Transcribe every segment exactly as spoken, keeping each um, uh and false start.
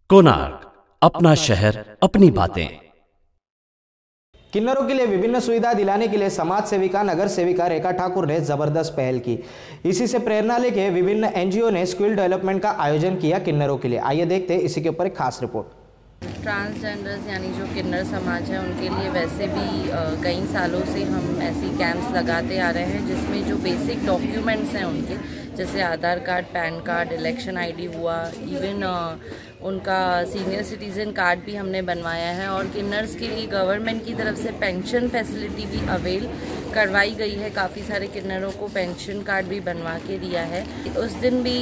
कोणार्क, अपना शहर अपनी बातें। किन्नरों के लिए विभिन्न सुविधा दिलाने के लिए समाज सेविका नगर सेविका रेखा ठाकुर ने जबरदस्त पहल की। इसी से प्रेरणा लेके विभिन्न एनजीओ ने स्किल डेवलपमेंट का आयोजन किया किन्नरों के लिए। आइए देखते हैं इसी के ऊपर एक खास रिपोर्ट। ट्रांसजेंडर्स यानी जो किन्नर समाज है उनके लिए वैसे भी कई सालों से हम ऐसी कैंप्स लगाते आ रहे हैं जिसमें जो बेसिक डॉक्यूमेंट्स हैं उनके, जैसे Aadhaar card, PAN card, election ID हुआ, इवन उनका सीनियर सिटीज़न कार्ड भी हमने बनवाया है। और किन्नर्स के लिए गवर्नमेंट की तरफ से पेंशन फैसिलिटी भी अवेल करवाई गई है। काफ़ी सारे किन्नरों को पेंशन कार्ड भी बनवा के दिया है। उस दिन भी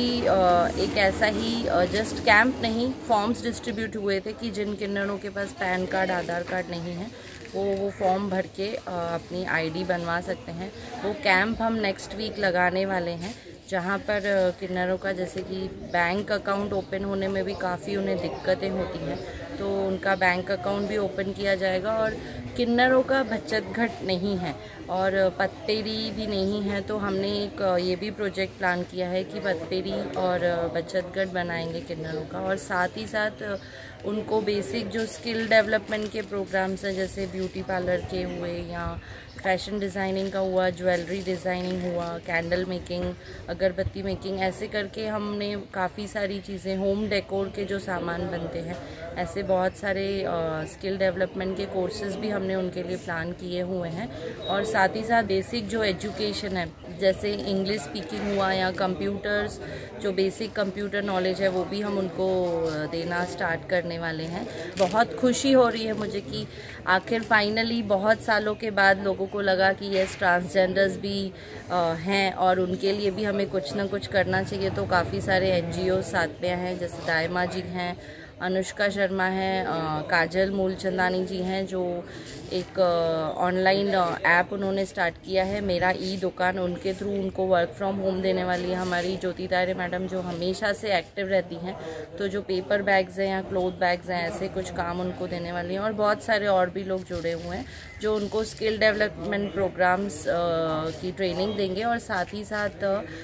एक ऐसा ही जस्ट कैंप नहीं, फॉर्म्स डिस्ट्रीब्यूट हुए थे कि जिन किन्नरों के पास पैन कार्ड, आधार कार्ड नहीं है वो वो फॉर्म भर के अपनी आईडी बनवा सकते हैं। वो कैंप हम नेक्स्ट वीक लगाने वाले हैं, जहाँ पर किन्नरों का जैसे कि बैंक अकाउंट ओपन होने में भी काफ़ी उन्हें दिक्कतें होती हैं, तो उनका बैंक अकाउंट भी ओपन किया जाएगा। और किन्नरों का बचत घट नहीं है और पत्तेरी भी नहीं है, तो हमने एक ये भी प्रोजेक्ट प्लान किया है कि पत्तेरी और बचत घट बनाएंगे किन्नरों का। और साथ ही साथ उनको बेसिक जो स्किल डेवलपमेंट के प्रोग्राम्स हैं, जैसे ब्यूटी पार्लर के हुए या फैशन डिज़ाइनिंग का हुआ, ज्वेलरी डिज़ाइनिंग हुआ, कैंडल मेकिंग, अगरबत्ती मेकिंग, ऐसे करके हमने काफ़ी सारी चीज़ें, होम डेकोर के जो सामान बनते हैं, ऐसे बहुत सारे स्किल डेवलपमेंट के कोर्सेज़ भी हमने उनके लिए प्लान किए हुए हैं। और साथ ही साथ बेसिक जो एजुकेशन है, जैसे इंग्लिश स्पीकिंग हुआ या कंप्यूटर्स, जो बेसिक कंप्यूटर नॉलेज है वो भी हम उनको देना स्टार्ट करने वाले हैं। बहुत खुशी हो रही है मुझे कि आखिर फाइनली बहुत सालों के बाद लोगों को लगा कि यस, ट्रांसजेंडर्स भी आ, हैं और उनके लिए भी हमें कुछ ना कुछ करना चाहिए। तो काफ़ी सारे एनजीओ साथ में हैं, जैसे दायमा जी हैं, अनुष्का शर्मा हैं, काजल मूलचंदानी जी हैं, जो एक ऑनलाइन ऐप उन्होंने स्टार्ट किया है, मेरा ई दुकान। उनके थ्रू उनको वर्क फ्रॉम होम देने वाली है हमारी ज्योति तारे मैडम, जो हमेशा से एक्टिव रहती हैं। तो जो पेपर बैग्स हैं या क्लोथ बैग्स हैं, ऐसे कुछ काम उनको देने वाली हैं। और बहुत सारे और भी लोग जुड़े हुए हैं जो उनको स्किल डेवलपमेंट प्रोग्राम्स की ट्रेनिंग देंगे और साथ ही साथ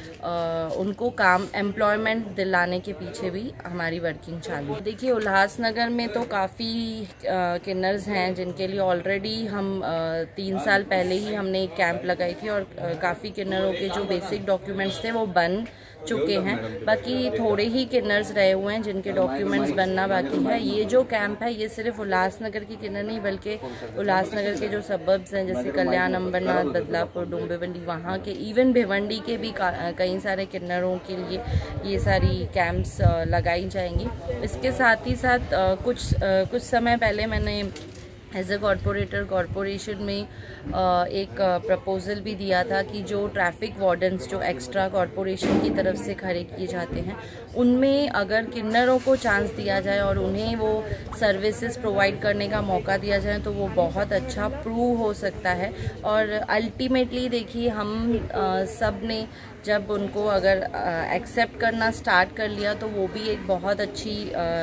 आ, उनको काम एम्प्लॉयमेंट दिलाने के पीछे भी हमारी वर्किंग चालू है। देखिए, उल्लासनगर में तो काफ़ी किन्नर्स हैं जिनके लिए ऑलरेडी हम आ, तीन साल पहले ही हमने एक कैंप लगाई थी और काफ़ी किन्नरों के जो बेसिक डॉक्यूमेंट्स थे वो बन चुके हैं। बाकी थोड़े ही किन्नर्स रहे हुए हैं जिनके डॉक्यूमेंट्स बनना बाकी है। ये जो कैंप है ये सिर्फ उल्लासनगर की किन्नर नहीं, बल्कि उल्लासनगर के जो सबब्स हैं, जैसे कल्याण, अंबरनाथ, बदलापुर, डोंबिवली, वहाँ के, इवन भिवंडी के भी कई सारे किन्नरों के लिए ये सारी कैंप्स लगाई जाएंगी। इसके साथ ही साथ कुछ कुछ समय पहले मैंने एज ए कॉरपोरेटर कॉरपोरेशन में एक प्रपोज़ल भी दिया था कि जो ट्रैफिक वार्डन्स जो एक्स्ट्रा कॉरपोरेशन की तरफ से खड़े किए जाते हैं, उनमें अगर किन्नरों को चांस दिया जाए और उन्हें वो सर्विसेज प्रोवाइड करने का मौका दिया जाए तो वो बहुत अच्छा प्रूव हो सकता है। और अल्टीमेटली देखिए, हम सब ने जब उनको अगर एक्सेप्ट करना स्टार्ट कर लिया तो वो भी एक बहुत अच्छी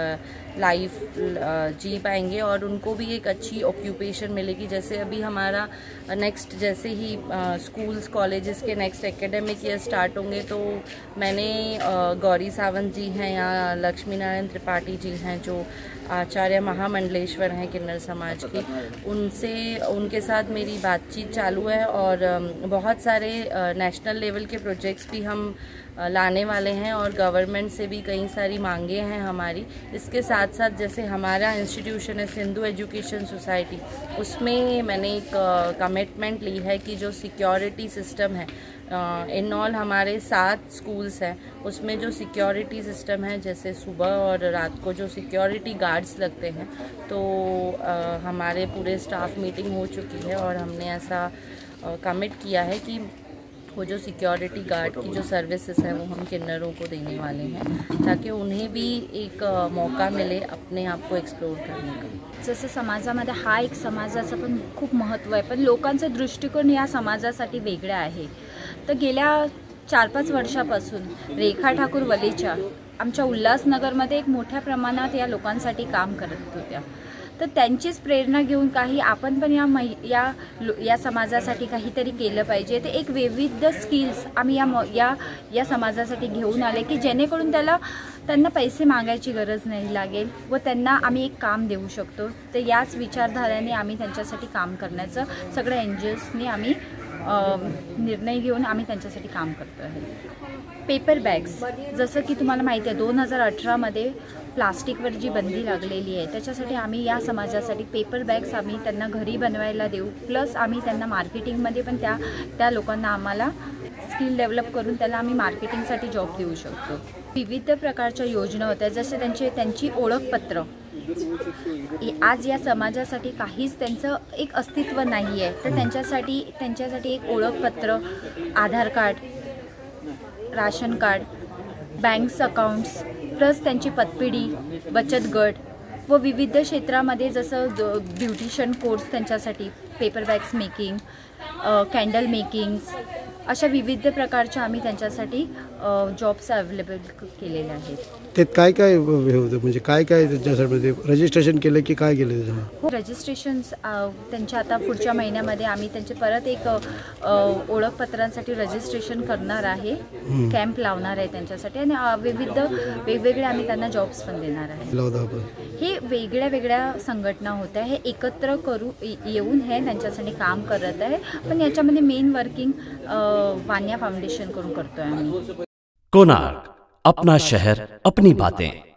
लाइफ जी पाएंगे और उनको भी एक अच्छी ऑक्यूपेशन मिलेगी। जैसे अभी हमारा नेक्स्ट, जैसे ही स्कूल्स कॉलेजेस के नेक्स्ट एकेडमिक ईयर स्टार्ट होंगे, तो मैंने गौरी सावंत जी हैं या लक्ष्मी नारायण त्रिपाठी जी हैं, जो आचार्य महामंडलेश्वर हैं किन्नर समाज की, उनसे उनके साथ मेरी बातचीत चालू है। और बहुत सारे नेशनल लेवल के प्रोजेक्ट्स भी हम लाने वाले हैं और गवर्नमेंट से भी कई सारी मांगे हैं हमारी। इसके साथ साथ जैसे हमारा इंस्टीट्यूशन है सिंधु एजुकेशन सोसाइटी, उसमें मैंने एक कमिटमेंट ली है कि जो सिक्योरिटी सिस्टम है, इन ऑल हमारे सात स्कूल्स हैं, उसमें जो सिक्योरिटी सिस्टम है, जैसे सुबह और रात को जो सिक्योरिटी गार्ड्स लगते हैं, तो आ, हमारे पूरे स्टाफ मीटिंग हो चुकी है और हमने ऐसा कमिट किया है कि वो जो सिक्योरिटी गार्ड की जो सर्विसेज है वो हम किन्नरों को देने वाले हैं, ताकि उन्हें भी एक मौका मिले अपने आप को एक्सप्लोर करने का। जसं समाजामध्ये हा एक समाजाचं पण खूप महत्त्व आहे, पण लोकांचा दृष्टिकोन या समाजासाठी वेगळा आहे। तर गेल्या चार पाच वर्षापासून रेखा ठाकूर वलेचा आमच्या उल्हासनगरमध्ये एक मोठ्या प्रमाणात या लोकांसाठी काम करत होत्या। तर त्यांचीच प्रेरणा घेऊन काही आपण पण या महि या लो या समाजासाठी काहीतरी केलं पाहिजे. ते एक विविध स्किल्स आम्ही या म या या समाजासाठी घेऊन आले की जेणेकरून त्याला त्यांना पैसे मागायची गरज नाही लागेल व त्यांना आम्ही एक काम देऊ शकतो. तर याच विचारधाराने आम्ही त्यांच्यासाठी काम करण्याचं सगळ्या एन जी ओजनी आम्ही निर्णय घेऊन आम्ही त्यांच्यासाठी काम करतो आहे. पेपर बॅग्स, जसं की तुम्हाला माहिती आहे दोन हजार अठरामध्ये प्लास्टिकवर जी बंदी लागलेली आहे त्याच्यासाठी आम्ही या समाजासाठी पेपर बॅग्स आम्ही त्यांना घरी बनवायला देऊ. प्लस आम्ही त्यांना मार्केटिंगमध्ये पण त्या त्या लोकांना आम्हाला स्किल डेव्हलप करून त्याला आम्ही मार्केटिंगसाठी जॉब देऊ शकतो. विविध प्रकारच्या योजना होत्या जसे त्यांचे त्यांची ओळखपत्र. आज या समाजासाठी काहीच त्यांचं एक अस्तित्व नाही आहे तर त्यांच्यासाठी त्यांच्यासाठी एक ओळखपत्र, Aadhaar card, ration card, banks accounts, plus त्यांची पतपिढी, बचत गट व विविध क्षेत्रामध्ये जसं ब्युटिशियन कोर्स त्यांच्यासाठी, paper bags making, candle makings, अशा विविध प्रकारच्या आम्ही त्यांच्यासाठी जॉब्स अवेलेबल केलेले आहेत. त्यात काय काय हे होतं म्हणजे काय काय त्याच्यासाठी रजिस्ट्रेशन केलं की काय केलं त्याच्यामध्ये? हो, रजिस्ट्रेशन्स त्यांच्या आता पुढच्या महिन्यामध्ये आम्ही त्यांचे परत एक ओळखपत्रांसाठी रजिस्ट्रेशन करणार आहे. कॅम्प लावणार आहे त्यांच्यासाठी आणि विविध वेगवेगळे आम्ही त्यांना जॉब्स पण देणार आहे. हे वेगळ्या वेगळ्या संघटना होत्या, हे एकत्र करू येऊन हे त्यांच्यासाठी काम करत आहे. पण याच्यामध्ये मेन वर्किंग वान्या फाउंडेशन करून करतोय आम्ही. कोणार्क, अपना शहर अपनी बातें.